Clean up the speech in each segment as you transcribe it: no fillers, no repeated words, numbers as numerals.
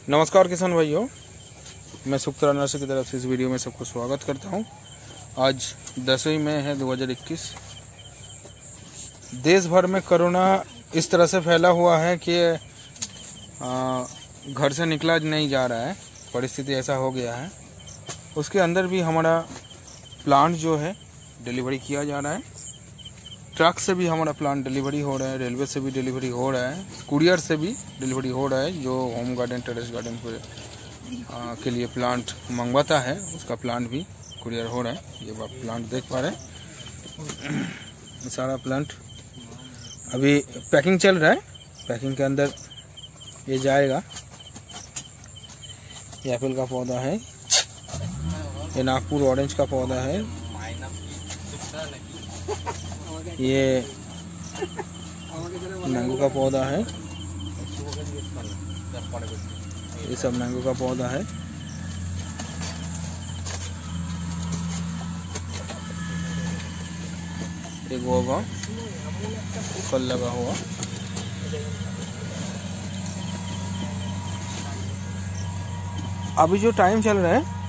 नमस्कार किसान भाइयों, मैं सुखतरा नर्सरी की तरफ से इस वीडियो में सबको स्वागत करता हूं। आज 10वीं मई है 2021। देश भर में कोरोना इस तरह से फैला हुआ है कि घर से निकला नहीं जा रहा है। परिस्थिति ऐसा हो गया है। उसके अंदर भी हमारा प्लांट जो है डिलीवरी किया जा रहा है। ट्रक से भी हमारा प्लांट डिलीवरी हो रहा है, रेलवे से भी डिलीवरी हो रहा है, कुरियर से भी डिलीवरी हो रहा है। जो होम गार्डन, टेरेस गार्डन के लिए प्लांट मंगवाता है उसका प्लांट भी कुरियर हो रहा है। ये आप प्लांट देख पा रहे हैं। सारा प्लांट अभी पैकिंग चल रहा है। पैकिंग के अंदर ये जाएगा। ये एप्पल का पौधा है, ये नागपुर ऑरेंज का पौधा है, ये मैंगो का पौधा है, ये सब मैंगो का पौधा है। ये गोवा फल लगा हुआ। अभी जो टाइम चल रहा है,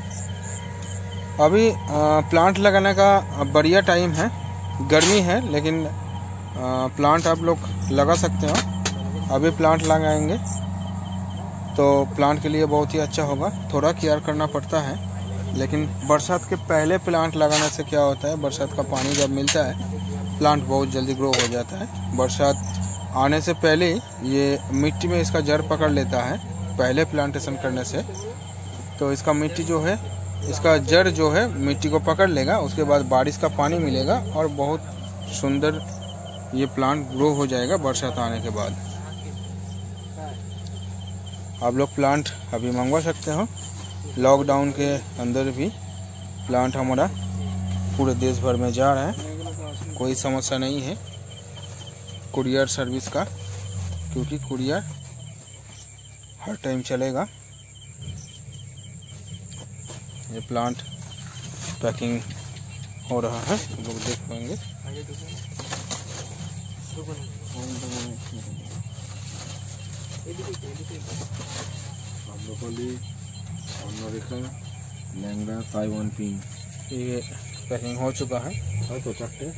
अभी प्लांट लगाने का बढ़िया टाइम है। गर्मी है लेकिन प्लांट आप लोग लगा सकते हो। अभी प्लांट लगाएंगे तो प्लांट के लिए बहुत ही अच्छा होगा। थोड़ा केयर करना पड़ता है, लेकिन बरसात के पहले प्लांट लगाने से क्या होता है, बरसात का पानी जब मिलता है प्लांट बहुत जल्दी ग्रो हो जाता है। बरसात आने से पहले ये मिट्टी में इसका जड़ पकड़ लेता है। पहले प्लांटेशन करने से तो इसका मिट्टी जो है, इसका जड़ जो है मिट्टी को पकड़ लेगा। उसके बाद बारिश का पानी मिलेगा और बहुत सुंदर ये प्लांट ग्रो हो जाएगा बरसात आने के बाद। आप लोग प्लांट अभी मंगवा सकते हो। लॉकडाउन के अंदर भी प्लांट हमारा पूरे देश भर में जा रहा है। कोई समस्या नहीं है कुरियर सर्विस का, क्योंकि कुरियर हर टाइम चलेगा। ये प्लांट पैकिंग हो रहा है, आप लोग देख पाएंगे। लैंगड़ा ताइवान पिंक, ये पैकिंग हो चुका है। तो चारटे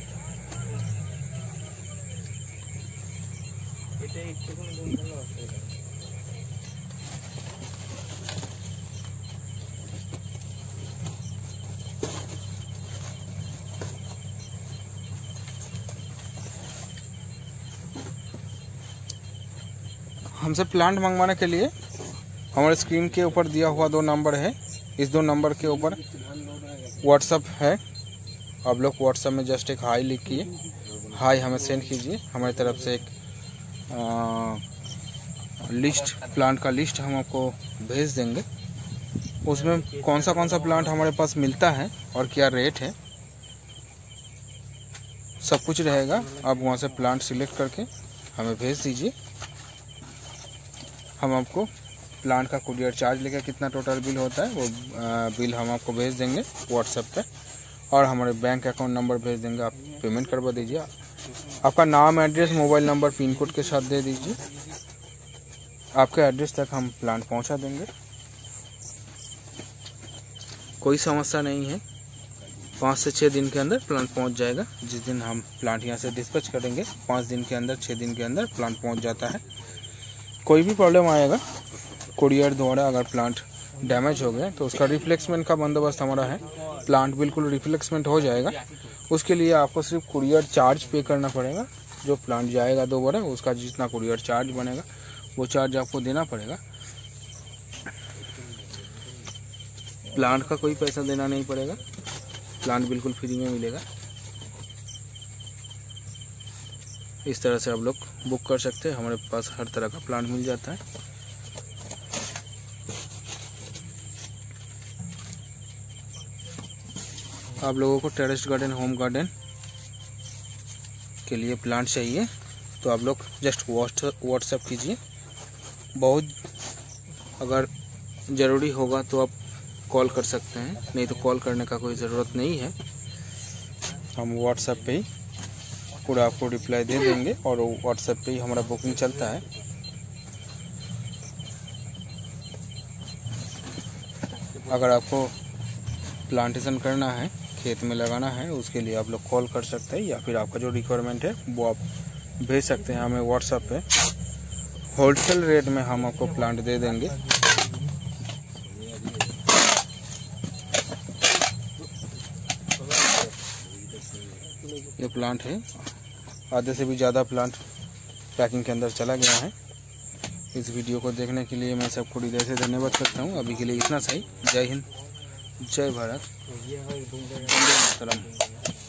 हमसे प्लांट मंगवाने के लिए हमारे स्क्रीन के ऊपर दिया हुआ 2 नंबर है। इस 2 नंबर के ऊपर व्हाट्सअप है। आप लोग व्हाट्सअप में जस्ट एक हाई लिखिए, हाई हमें सेंड कीजिए। हमारी तरफ से एक लिस्ट, प्लांट का लिस्ट हम आपको भेज देंगे। उसमें कौन सा प्लांट हमारे पास मिलता है और क्या रेट है, सब कुछ रहेगा। आप वहाँ से प्लांट सिलेक्ट करके हमें भेज दीजिए। हम आपको प्लांट का कुरियर चार्ज लेकर कितना टोटल बिल होता है वो बिल हम आपको भेज देंगे व्हाट्सएप पे, और हमारे बैंक अकाउंट नंबर भेज देंगे। आप पेमेंट करवा दीजिए। आपका नाम, address, mobile number, pin code के साथ दे दीजिए। आपके एड्रेस तक हम प्लांट पहुंचा देंगे। कोई समस्या नहीं है। 5 से 6 दिन के अंदर प्लांट पहुंच जाएगा। जिस दिन हम प्लांट यहाँ से डिस्पैच करेंगे 5 दिन के अंदर, 6 दिन के अंदर प्लांट पहुँच जाता है। कोई भी प्रॉब्लम आएगा कुरियर द्वारा, अगर प्लांट डैमेज हो गया तो उसका रिप्लेसमेंट का बंदोबस्त हमारा है। प्लांट बिल्कुल रिप्लेसमेंट हो जाएगा। उसके लिए आपको सिर्फ कुरियर चार्ज पे करना पड़ेगा। जो प्लांट जाएगा दोबारा, उसका जितना कुरियर चार्ज बनेगा वो चार्ज आपको देना पड़ेगा। प्लांट का कोई पैसा देना नहीं पड़ेगा। प्लांट बिल्कुल फ्री में मिलेगा। इस तरह से आप लोग बुक कर सकते हैं। हमारे पास हर तरह का प्लांट मिल जाता है। आप लोगों को टेरेस गार्डन, होम गार्डन के लिए प्लांट चाहिए तो आप लोग जस्ट व्हाट्सएप कीजिए। बहुत अगर ज़रूरी होगा तो आप कॉल कर सकते हैं, नहीं तो कॉल करने का कोई ज़रूरत नहीं है। हम व्हाट्सएप पे ही पूरा आपको रिप्लाई दे देंगे और व्हाट्सएप पे ही हमारा बुकिंग चलता है। अगर आपको प्लांटेशन करना है, खेत में लगाना है, उसके लिए आप लोग कॉल कर सकते हैं या फिर आपका जो रिक्वायरमेंट है वो आप भेज सकते हैं हमें व्हाट्सएप पे। होलसेल रेट में हम आपको प्लांट दे देंगे। ये प्लांट है, आधे से भी ज़्यादा प्लांट पैकिंग के अंदर चला गया है। इस वीडियो को देखने के लिए मैं सबको हृदय से धन्यवाद करता हूँ। अभी के लिए इतना सही। जय हिंद, जय भारत, वंदे मातरम।